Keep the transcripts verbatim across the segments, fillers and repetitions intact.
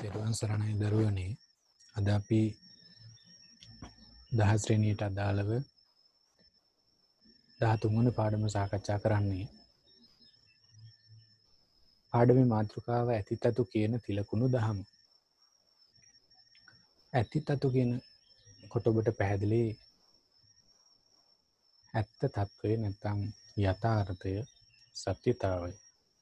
තෙරුවන් සරණයි දරුවනේ. අද අපි දහස් ශ්‍රේණියට අදාළව දහතුන් වන පාඩම සාකච්ඡා කරන්නේ. පාඩමේ මාතෘකාව ඇතිතතු කියන තිලකුණු දහම. ඇතිතතු කියන කොට ඔබට පැහැදිලි ඇත්ත තත්වය නැත්නම් යථාර්ථය සත්‍යතාවය.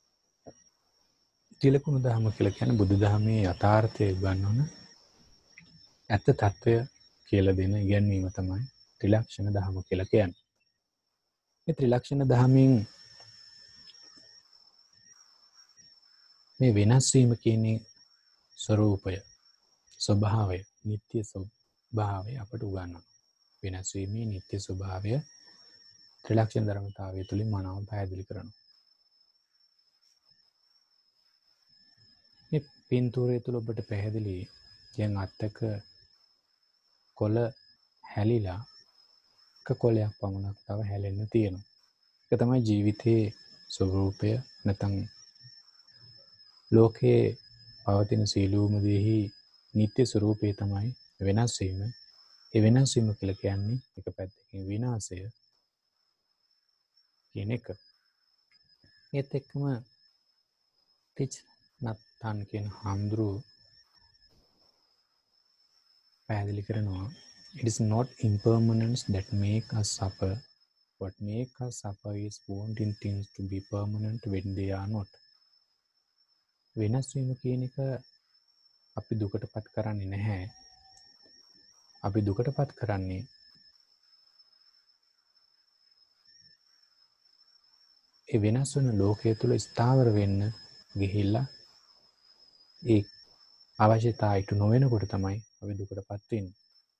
තිලකුණු දහම කියලා කියන්නේ බුදුදහමේ යථාර්ථය උගන්වන ඇත්ත තත්වය කියලා දෙන ඉගැන්වීම තමයි ත්‍රිලක්ෂණ දහම කියලා කියන්නේ. මේ ත්‍රිලක්ෂණ දහමින් මේ වෙනස් වීම කියන්නේ ස්වરૂපය, ස්වභාවය, නිත්‍ය ස්වභාවය අපට උගන්වනවා. වෙනස් වීමේ නිත්‍ය ස්වභාවය ත්‍රිලක්ෂණ ධර්මතාවය තුළින් මනාව පැහැදිලි කරනවා. මේ පින්තූරය තුළ ඔබට පැහැදිලි දැන් අත්තක කොළ හැලිලා එක කොළයක් පමණක් තව හැලෙන්න තියෙනවා. ඒක තමයි ජීවිතයේ ස්වરૂපය නැත්නම් ලෝකයේ පවතින සීලූම දෙහි නිත්‍ය ස්වરૂපය තමයි වෙනස් වීම. ඒ වෙනස් වීම කියලා කියන්නේ එක පැත්තකින් විනාශය කියන එක. ඒත් එක්කම තිච් නත්තන් කියන හාමුදුරුවෝ පැහැදිලි කරනවා it is not impermanence that make us suffer. What make us suffer is wanting things to be permanent when they are not. වෙනස් වීම කියන එක අපි දුකටපත් කරන්නේ නැහැ. අපි දුකටපත් කරන්නේ ඒ වෙනස් වෙන ලෝකයේ තුල ස්ථාවර වෙන්න ගිහිල්ලා ඒ අවශ්‍යතාවය ඉටු නොවෙනකොට තමයි අපි දුකටපත් වෙන්නේ.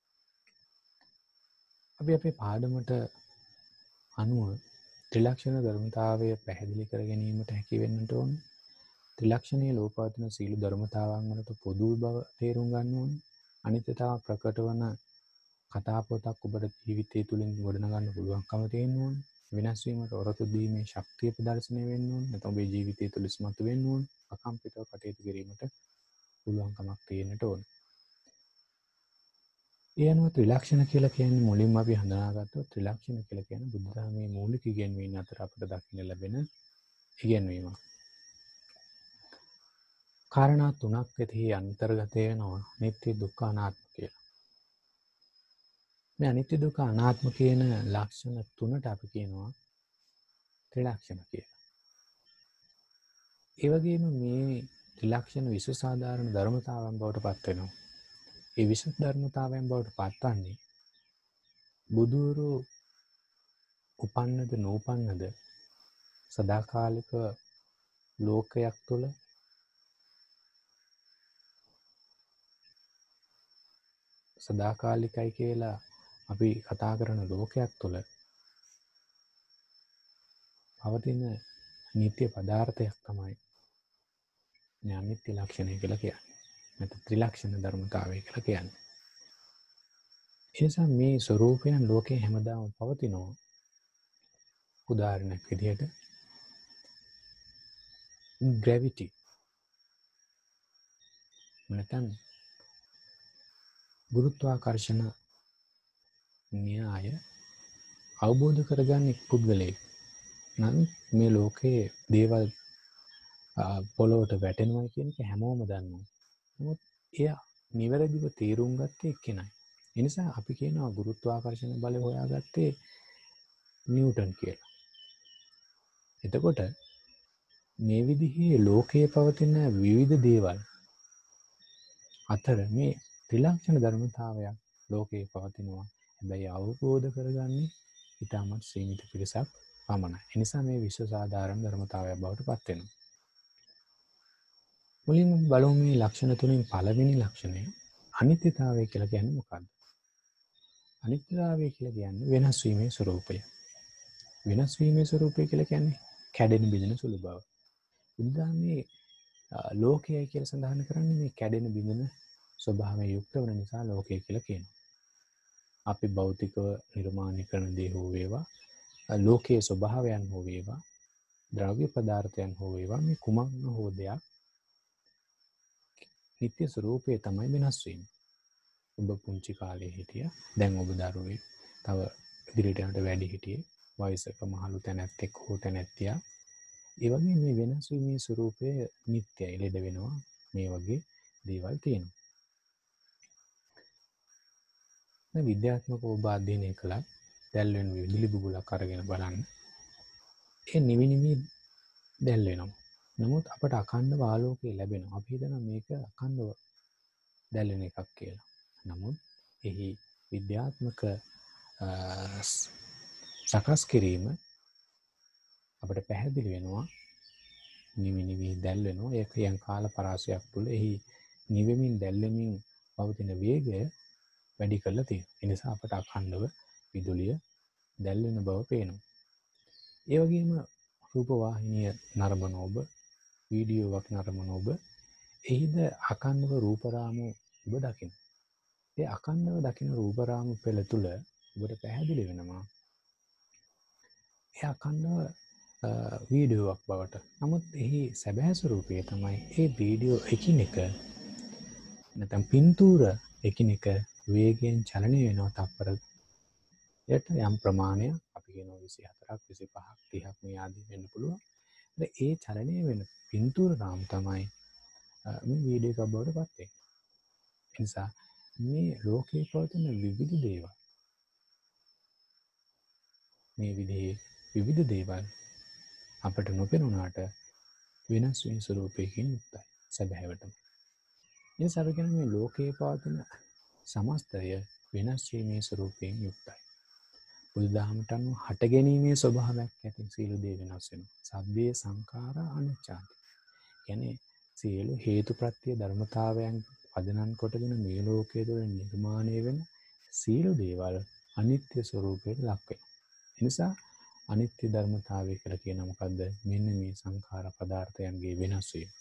අපි අපේ පාඩමට අනුව ත්‍රිලක්ෂණ ධර්මතාවය පැහැදිලි කර ගැනීමට හැකි වෙන්නට ඕන. ත්‍රිලක්ෂණයේ ලෝකවත්න සීල ධර්මතාවන් වලට පොදු බව තේරුම් ගන්න ඕන. අනිත්‍යතාව ප්‍රකට වන කතා පොතක් ඔබට ජීවිතය තුළින් ගොඩනගන්න පුළුවන්කම තියෙන්න ඕන. වෙනස් වීමට ඔරොත්තු දීමේ ශක්තිය ප්‍රදර්ශනය වෙන්න ඕන. නැත්නම් ඔබේ ජීවිතය තුළ ඉස්මතු වෙන්න ඕන. අකම්පිතව කටයුතු කිරීමට පුළුවන්කමක් තියෙන්නට ඕන. ඒ අනුව ත්‍රිලක්ෂණ කියලා කියන්නේ මුලින්ම අපි හඳුනාගත්තොත් ත්‍රිලක්ෂණ කියලා කියන්නේ බුදුදහමේ මූලික ඉගැන්වීම් අතර අපට දකින්න ලැබෙන ඉගැන්වීමක්. කාරණා තුනක් එහි අන්තර්ගත වෙනවා නිත්‍ය දුක්ඛ අනාත්ම කියලා. මේ අනිත්‍ය දුක්ඛ අනාත්ම කියන ලක්ෂණ තුනට අපි කියනවා ත්‍රිලක්ෂණ කියලා. ඒ වගේම මේ ත්‍රිලක්ෂණ විශ්වසාධාරණ ධර්මතාවන් බවට පත් වෙනවා. ඒ විශේෂ ධර්මතාවයන් බවට පත්වන්නේ බුදුරු උපන්නද නූපන්නද සදාකාලික ලෝකයක් තුළ සදාකාලිකයි කියලා අපි කතා කරන ලෝකයක් තුළ පවතින නිත්‍ය පදාර්ථයක් තමයි මේ අනිත්‍ය ලක්ෂණය කියලා කියන්නේ. නැත්නම් ත්‍රිලක්ෂණ ධර්මතාවය කියලා කියන්නේ. ඒ නිසා මේ ස්වરૂපයන් ලෝකේ හැමදාම පවතිනවා. උදාහරණයක් විදිහට gravity නැත්නම් ගුරුත්වාකර්ෂණ න්‍යාය අවබෝධ කරගන්න එක් පුද්ගලයෙක් නම් මේ ලෝකයේ දේවල් පොළොවට වැටෙනවා කියන එක හැමෝම දන්නවා. නමුත් එය නිවැරදිව තේරුම් ගත්තේ එක්කෙනයි. ඒ නිසා අපි කියනවා ගුරුත්වාකර්ෂණ බලය හොයාගත්තේ නිව්ටන් කියලා. එතකොට මේ විදිහේ ලෝකයේ පවතින විවිධ දේවල් අතර මේ ත්‍රිලක්ෂණ ධර්මතාවයක් ලෝකයේ පවතිනවා. හැබැයි අවබෝධ කරගන්නේ ඊටමත් සීමිත පිරිසක් පමණයි. ඒ නිසා මේ විශ්වසාධාරණ ධර්මතාවයක් බවට පත් වෙනවා. මුලින්ම බලමු මේ ලක්ෂණ තුنين පළවෙනි ලක්ෂණය අනිත්‍යතාවය කියලා කියන්නේ මොකක්ද? අනිත්‍යතාවය කියලා කියන්නේ වෙනස් වීමේ ස්වરૂපය. වෙනස් වීමේ ස්වરૂපය කියලා කියන්නේ කැඩෙන බිඳෙන සුළු බව. බුදුදහමේ ලෝකයයි කියලා සඳහන් කරන්නේ මේ කැඩෙන බිඳෙන ස්වභාවයෙන් යුක්ත වන නිසා ලෝකය කියලා කියනවා. අපි භෞතිකව නිර්මාණය කරන දේ හෝ වේවා, ලෝකයේ ස්වභාවයන් හෝ වේවා, ද්‍රව්‍ය පදාර්ථයන් හෝ වේවා මේ කුමක්ම හෝ දෙයක් නිත්‍ය ස්වરૂපය තමයි වෙනස් වීම. ඔබ පුංචි කාලේ හිටියා. දැන් ඔබ දරුවෙක්. තව ඉදිරියට යනට වැඩි හිටියේ. වයසක මහලු තැනැත්තෙක් හෝ තැනැත්තියක්. ඒ වගේ මේ වෙනස් වීමේ ස්වરૂපය නිත්‍යයි. ලෙඩ වෙනවා. මේ වගේ දේවල් තියෙනවා. දැන් විද්‍යාත්මකව ඔබ අධ්‍යයනය කළා දැල් වෙන විදුලි බුබුලක් අරගෙන බලන්න. ඒ නිවි නිවි දැල් වෙනවා. නමුත් අපට අඛණ්ඩව ආලෝකය ලැබෙනවා. අපි හිතනවා මේක අඛණ්ඩව දැල්වෙන එකක් කියලා. නමුත් එහි විද්‍යාත්මක සකස් කිරීම අපට පැහැදිලි වෙනවා. නිවි නිවි දැල් වෙනවා. ඒක යම් කාල පරාසයක් තුළ එහි නිවෙමින් දැල්වෙමින් පවතින වේගය වැඩි කරලා තියෙනවා. ඒ නිසා අපට අඛණ්ඩව විදුලිය දැල්වෙන බව පේනවා. ඒ වගේම රූපවාහිනිය නරඹන ඔබ වීඩියෝවක් නරඹන ඔබ එහිද අඛණ්ඩව රූපරාමු ඔබ දකින්න. ඒ අඛණ්ඩව දකින රූපරාමු පෙළ තුල ඔබට පැහැදිලි වෙනවා. ඒ අඛණ්ඩව වීඩියෝවක් බවට. නමුත් එහි සැබෑ ස්වરૂපය තමයි ඒ වීඩියෝ එකිනෙක නැත්නම් පින්තූර එකිනෙක වේගයෙන් චලනය වෙනවා තත්පරයට යම් ප්‍රමාණයක් අපි කියනවා විසි හතරක් විසි පහක් තිහක් මේ ආදී වෙන්න පුළුවන්. ඒ චලනය වෙන පින්තූර රාමු තමයි මේ වීඩියෝ එකක් බවට පත් වෙන්නේ. ඒ නිසා මේ ලෝකයේ පවතින විවිධ දේවල් මේ විදිහේ විවිධ දේවල් අපට නොපෙනුනාට වෙනස් වෙන ස්වරූපයකින් යුක්තයි සැබෑවටම. ඒ නිසා කියන මේ ලෝකයේ පවතින සමස්තය වෙනස් වීමේ ස්වරූපයෙන් යුක්තයි. බුදුදහමට අනුව හට ගැනීමේ ස්වභාවයක් ඇති සියලු දේ වෙනස් වෙනවා. සබ්බේ සංඛාරා අනිච්චාති. කියන්නේ සියලු හේතුප්‍රත්‍ය ධර්මතාවයන් පදනම් කොටගෙන මේ ලෝකයේ තුළ නිර්මාණය වෙන සියලු දේවල් අනිත්‍ය ස්වરૂපයට ලක් වෙනවා. ඒ නිසා අනිත්‍ය ධර්මතාවය කියලා කියන මොකද්ද? මෙන්න මේ සංඛාර පදාර්ථයන්ගේ වෙනස් වීම.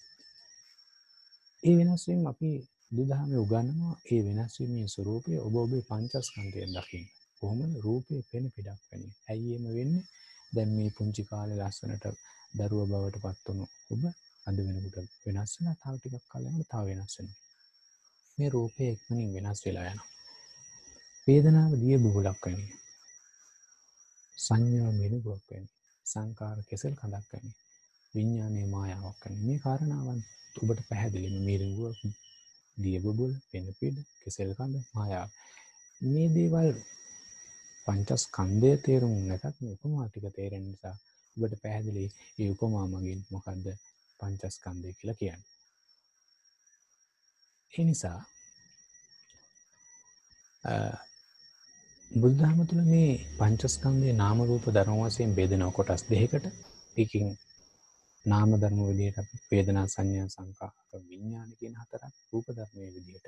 ඒ වෙනස් වීම අපි බුදුදහමේ උගන්වනවා. ඒ වෙනස් වීමේ ස්වરૂපය ඔබ ඔබේ පංචස්කන්ධයෙන් දකින්න. කොහොමද රූපේ පෙන පිටක් වෙන්නේ? ඇයි එහෙම වෙන්නේ? දැන් මේ පුංචි කාලේ ලස්සනට දරුවා බවට පත් වුණු ඔබ අද වෙනකොට වෙනස් වෙනවා. තව ටිකක් කාලයක් යනකොට තව වෙනස් වෙනවා. මේ රූපය එක්මනින් වෙනස් වෙලා යනවා. වේදනාව දිය බුබුලක් වෙනවා. සංඥා මිනුවක් වෙනවා. සංකාර කෙසෙල් කඳක් වෙනවා. විඥානයේ මායාවක් වෙනවා. මේ කාරණාවන් ඔබට පැහැදිලිම මිරිඟුව දිය බුබුල වෙන පිට කෙසෙල් කඳ මායාව. මේ දේවල් පංචස්කන්ධයේ තේරුම් නැතත් මේ උපමා ටික තේරෙන නිසා ඔබට පැහැදිලි මේ උපමා මගින් මොකද්ද පංචස්කන්ධය කියලා කියන්නේ. ඒ නිසා බුදුදහම තුළ මේ පංචස්කන්ධයේ නාම රූප ධර්ම වශයෙන් බෙදෙන කොටස් දෙකකට. එකකින් නාම ධර්ම විදිහට අපි වේදනා සංඥා සංකාර විඥාන කියන හතරක් රූප ධර්මයේ විදිහට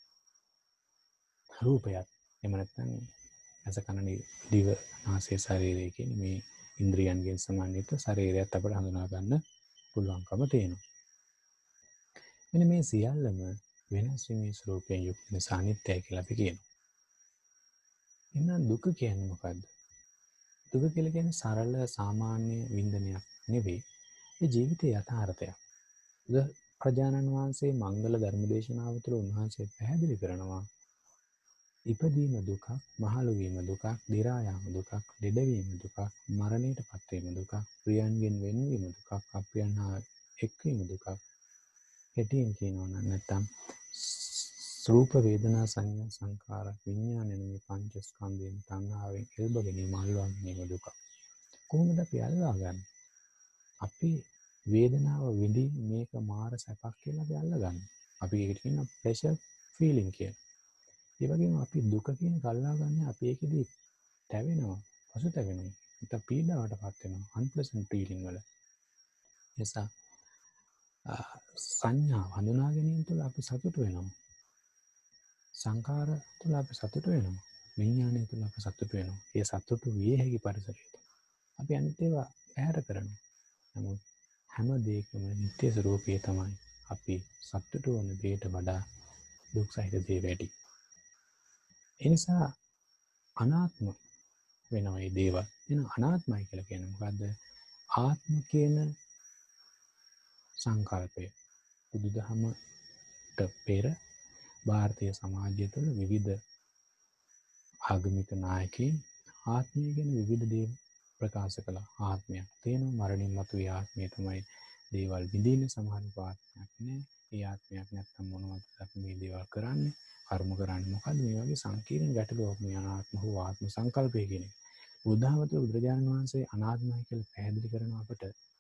රූපයත් එහෙම නැත්නම් ඇස කන දිව නාසය ශරීරය කියන මේ ඉන්ද්‍රියන්ගෙන් සමන්විත ශරීරයත් අපට හඳුනා ගන්න පුළුවන්කම තියෙනවා. මෙන්න මේ සියල්ලම වෙනස් වීමේ ස්වરૂපයෙන් යුක්ත නිසා අනිත්‍යයි කියලා අපි කියනවා. එහෙනම් දුක කියන්නේ මොකද්ද? දුක කියලා කියන්නේ සරල සාමාන්‍ය වින්දනයක් නෙවෙයි. ඒ ජීවිතයේ යථාර්ථයක්. ප්‍රජානන් වහන්සේ මංගල ධර්ම දේශනාව තුළ උන්වහන්සේ පැහැදිලි කරනවා ඉපදීම දුකක්, මහලු වීම දුකක්, දි รา යාම දුකක්, ලෙඩවීම දුකක්, මරණයට පත්වීම දුකක්, ප්‍රියයන්ගෙන් වෙන්වීම දුකක්, අප්‍රියයන් හා එක්වීම දුකක්. හැටියෙන් කියනවා නම් නැත්තම් රූප වේදනා සංඥා සංකාර විඥාන යන මේ පංචස්කන්ධයෙන් තණ්හාවෙන් එල්බගෙන මල්වා ගැනීම දුක. කොහොමද අපි අල්ලාගන්නේ? අපි වේදනාව විඳින් මේක මාර සැපක් කියලා අපි අල්ලගන්නේ. අපි ඒකට කියනවා ප්‍රෙෂර් ෆීලිං කියලා. ඒ වගේම අපි දුක කියන කල්ලා ගන්න අපි ඒකෙදී තැවෙනවා, පසුතැවෙනවා, නැත්නම් පීඩාවටපත් වෙනවා, අන්ප්ලසන්ට් ෆීලිං වල. එසා සංඥා හඳුනා ගැනීම තුළ අපි සතුට වෙනවා. සංකාර තුළ අපි සතුට වෙනවා. විඥානය තුළ අපි සතුට වෙනවා. ඒ සතුට විය හැකි පරිසරයක අපි අනිත් ඒවා පැහැර කරනවා. නමුත් හැම දෙයකම නිත්‍ය ස්වરૂපය තමයි අපි සතුට වන දෙයට වඩා දුක් සහිත දේ වැඩි. ඒ නිසා අනාත්ම වෙනවා මේ දේවල්. එන අනාත්මයි කියලා කියන්නේ මොකද්ද? ආත්ම කියන සංකල්පය බුදුදහම පෙර ಭಾರತೀಯ සමාජය තුළ විවිධ ආගමික නායකයින් ආත්මය ගැන විවිධ දේ ප්‍රකාශ කළා. ආත්මයක් තියෙනවා, මරණින් මතුවේ ආත්මය තමයි දේවල් විඳින්නේ. සමහර ආත්මයක් නෑ. ඒ ආත්මයක් නැත්නම් මොනවද අපි මේ දේවල් කරන්නේ? කර්ම කරන්නේ මොකද්ද? මේ වගේ සංකීර්ණ ගැටලුවක් මේ අනාත්ම හෝ ආත්ම සංකල්පය කියන එක. බුද්ධාගමේ බුදුරජාණන් වහන්සේ අනාත්මයි කියලා පැහැදිලි කරන අපට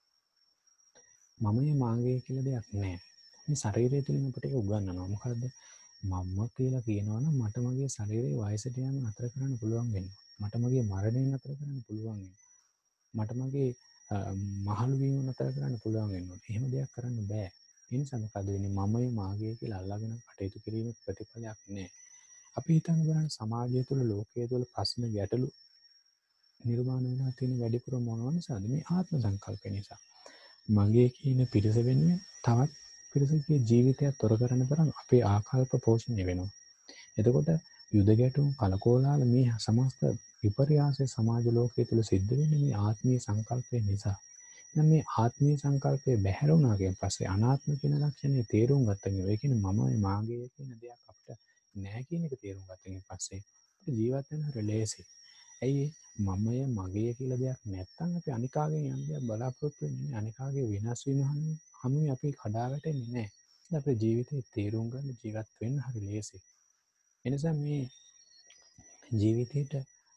මමයේ මාගේ කියලා දෙයක් නෑ. මේ ශරීරය තුළින් අපට ඒක උගන්වනවා. මොකද්ද? මම කියලා කියනවනම් මට මගේ ශරීරයේ වයසට යෑම නතර කරන්න පුළුවන් වෙනවා. මට මගේ මරණය නතර කරන්න පුළුවන් වෙනවා. මට මගේ මහලු වීම නතර කරන්න පුළුවන් වෙනවා. එහෙම දෙයක් කරන්න බෑ. ඒ නිසා මොකද වෙන්නේ? මමයි මාගේ කියලා අල්ලාගෙන කටයුතු කිරීමේ ප්‍රතිඵලයක් නෑ. අපි හිතන්න බලන්න සමාජය තුළ ලෝකයේ තුළ ප්‍රශ්න ගැටලු නිර්මාණය වෙලා තියෙන වැඩිපුර මොනවා නිසාද? මේ ආත්ම සංකල්පය නිසා. මගේ කියන පිරිස වෙනුවෙන් තවත් පිරිසකගේ ජීවිතයක් තොර කරන තරම් අපේ ආකල්ප පෝෂණය වෙනවා. එතකොට යුද ගැටුම් කලකෝලාල මේ සමස්ත විපර්යාසය සමාජ ලෝකයේ තුල සිද්ධ වෙන්නේ මේ ආත්මීය සංකල්පය නිසා. දැන් මේ ආත්මීය සංකල්පය බැහැර වුණාගෙන් පස්සේ අනාත්ම කියන ලක්ෂණය තේරුම් ගත්තම ඒ කියන්නේ මම මාගේ කියන දෙයක් අපිට නැහැ කියන එක තේරුම් ගත්තන් පස්සේ අපිට ජීවත් වෙන්න හරිය ලේසි. ඇයි මමය මගේ කියලා දෙයක් නැත්තම් අපි අනිකාගෙන් යම් දෙයක් බලාපොරොත්තු වෙන්නේ අනිකාගේ වෙනස් වීම හැමෝම අපි කඩා වැටෙන්නේ නැහැ. ඒක අපේ ජීවිතේ තේරුම් ගන්න ජීවත් වෙන්න හරිය ලේසි. එනිසා මේ ජීවිතේට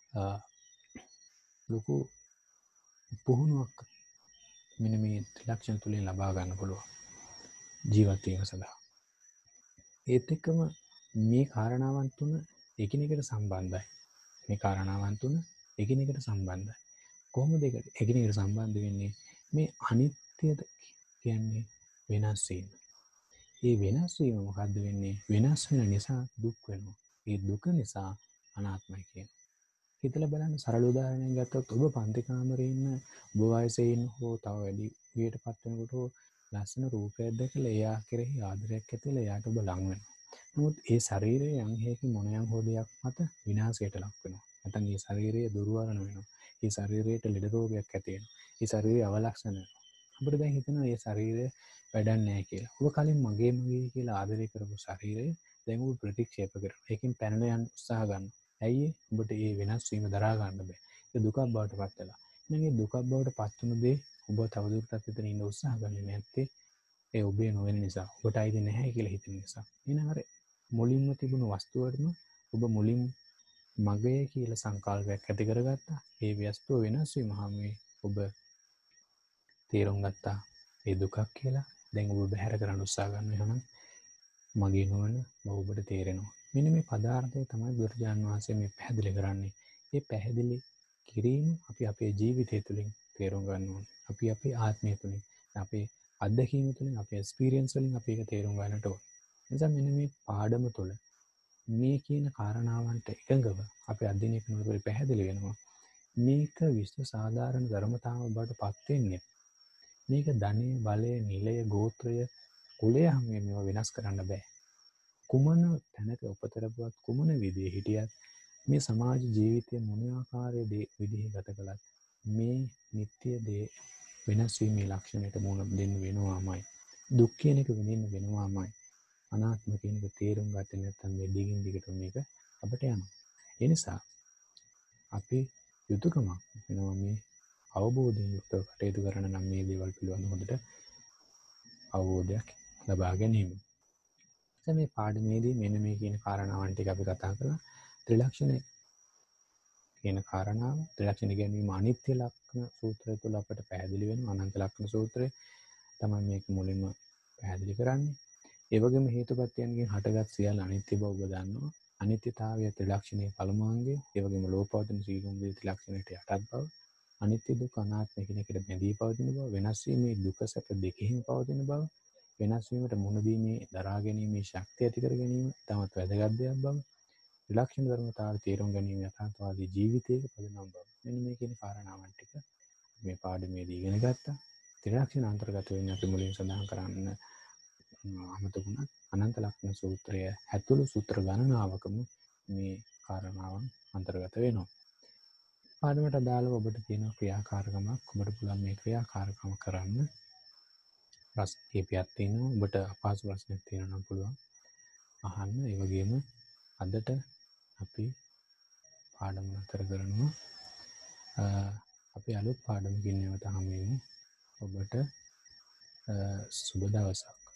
ලොකු පුහුණුවක් මෙන්න මේ ත්‍රිලක්ෂණ තුලින් ලබා ගන්න පුළුවන් ජීවත් වීම සඳහා. ඒත් එක්කම මේ කාරණාවන් තුන එකිනෙකට සම්බන්ධයි. මේ කාරණාවන් තුන එකිනෙකට සම්බන්ධයි. කොහොමද ඒක එකිනෙකට සම්බන්ධ වෙන්නේ? මේ අනිත්‍යද කියන්නේ වෙනස් වීම. මේ වෙනස් වීම මොකද්ද වෙන්නේ? වෙනස් වෙන නිසා දුක් වෙනවා. ඒ දුක නිසා අනාත්මයි කියන්නේ. හිතලා බලන්න සරල උදාහරණයක් ගත්තොත් ඔබ පන්ති කාමරේ ඉන්න ඔබ වයසේ ඉන්න හෝ තව වැඩි වියටපත් වෙනකොට හෝ ලස්සන රූපයක් දැකලා එයා කෙරෙහි ආදරයක් ඇති වෙලා එයාට ඔබ ලං වෙනවා. නමුත් ඒ ශරීරයේ යම් හේකින් මොන යම් හෝ දෙයක් මත විනාශයට ලක් වෙනවා. නැත්නම් ඒ ශරීරය දුර්වලන වෙනවා. ඒ ශරීරයට ලෙඩ රෝගයක් ඇති වෙනවා. ඒ ශරීරය අවලක්ෂණ වෙනවා. අපිට දැන් හිතෙනවා මේ ශරීරය වැඩක් නැහැ කියලා. ඔබ කලින් මගේ මගේ කියලා ආදරය කරපු ශරීරය දැන් ඔබ ප්‍රතික්ෂේප කරනවා. ඒකෙන් පැනලා යන්න උත්සාහ ගන්නවා. ඇයි ඔබට මේ වෙනස් වීම දරා ගන්න බෑ. ඒක දුකක් බවට පත් වෙලා. එහෙනම් මේ දුකක් බවට පත් වුණු දේ ඔබ තවදුරටත් එතන ඉන්න උත්සාහ ගන්නේ නැත්තේ ඒ ඔබේ නොවන නිසා. ඔබට අයිති නැහැ කියලා හිතන නිසා. එහෙනම් අර මුලින්ම තිබුණු වස්තුවටම ඔබ මුලින් මගේ කියලා සංකල්පයක් ඇති කරගත්තා. ඒ වස්තුව වෙනස් වීම හැමෝම ඔබ තේරුම් ගත්තා. ඒ දුකක් කියලා. දැන් ඔබ බැහැර කරන්න උත්සාහ කරනවා. එහෙනම් මගේ නොවන බව ඔබට තේරෙනවා. මෙන්න මේ පදාර්ථය තමයි බුදුරජාණන් වහන්සේ මේ පැහැදිලි කරන්නේ. මේ පැහැදිලි කිරීම අපි අපේ ජීවිතය තුළින් තේරුම් ගන්න ඕනේ. අපි අපේ ආත්මය තුළින්, අපේ අත්දැකීම තුළින්, අපේ එක්ස්පීරියන්ස් වලින් අපි ඒක තේරුම් ගන්නට ඕනේ. එනිසා මෙන්න මේ පාඩම තුළ මේ කියන කාරණාවන්ට එකඟව අපි අධ්‍යයනය කරනකොට පැහැදිලි වෙනවා. මේක විශ්ව සාධාරණ ධර්මතාව බවට පත් වෙන්නේ. මේක ධනය, බලය, නිලය, ගෝත්‍රය, කුලය හැම මේවා වෙනස් කරන්න බෑ. කුමන තැනක උපත ලැබුවත් කුමන විදිහේ හිටියත් මේ සමාජ ජීවිතය මොන ආකාරයේ දේ විදිහේ ගත කළත් මේ නිත්‍ය දේ වෙනස් වීමේ ලක්ෂණයට මුහුණ දෙන්න වෙනවාමයි. දුක් කියන එක විඳින්න වෙනවාමයි. අනාත්ම කියන එක තේරුම් ගත්තේ නැත්නම් මේ දිගින් දිගට මේක අපිට යනවා. ඒ නිසා අපි යුතුයකමක් වෙනවා මේ අවබෝධයෙන් යුක්තව කටයුතු කරන නම් මේ දේවල් පිළිබඳව හොඳට අවබෝධයක් ලබා ගැනීම. මේ පාඩමේදී මෙන්න මේ කියන කාරණාවන් ටික අපි කතා කළා. ත්‍රිලක්ෂණ කියන කාරණාව, ත්‍රිලක්ෂණ ගැනීම අනිත්‍ය ලක්ෂණ සූත්‍රය තුළ අපට පැහැදිලි වෙනවා. අනන්ත ලක්ෂණ සූත්‍රය තමයි මේක මුලින්ම පැහැදිලි කරන්නේ. ඒ වගේම හේතුපත්‍යයන්ගෙන් හටගත් සියල්ල අනිත්‍ය බව ඔබ දන්නවා. අනිත්‍යතාවය ත්‍රිලක්ෂණයේ පළමු අංගය. ඒ වගේම ලෝපවතින සීලුම් වේ ත්‍රිලක්ෂණයට යටත් බව. අනිත්‍ය දුක් අනාත්ම කියන එකට බැඳී පවතින බව, වෙනස් වීමේ දුක සැප දෙකෙහිම පවතින බව, වෙනස් වීමට මුහුණ දීමේ දරා ගැනීමේ ශක්තිය ඇති කර ගැනීම තමත් වැදගත් දෙයක් බව, ත්‍රිලක්ෂණ ධර්මතාවය තේරුම් ගැනීම යථාර්ථවාදී ජීවිතයක පදනම් බව. මෙන්න මේ කියන කාරණාවන් ටික මේ පාඩමේදී ඉගෙන ගත්තා. ත්‍රිලක්ෂණ අන්තර්ගත වෙන්නේ අපි මුලින් සඳහන් කරන්න අමතකුණත් අනන්ත ලක්ෂණ සූත්‍රය ඇතුළු සූත්‍ර ගණනාවකම මේ කාරණාවන් අන්තර්ගත වෙනවා. පාඩමට අදාළව ඔබට තියෙන ක්‍රියාකාරකමක් ඔබට පුළුවන් මේ ක්‍රියාකාරකම කරන්න. ප්‍රශ්න කීපයක් තියෙනවා. ඔබට අපහසු ප්‍රශ්නයක් තියෙනවා නම් පුළුවන් අහන්න. ඒ වගේම අදට අපි පාඩම නතර කරනවා. අපි අලුත් පාඩමකින් නැවත හමු වෙමු. ඔබට සුබ දවසක්.